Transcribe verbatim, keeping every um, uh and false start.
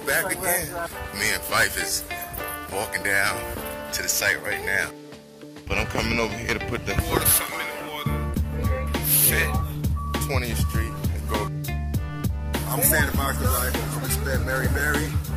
back again. Me and Fife is walking down to the site right now. But I'm coming over here to put the water something in the water. Fit twentieth street and go. I'm saying about because I respect Mary Mary.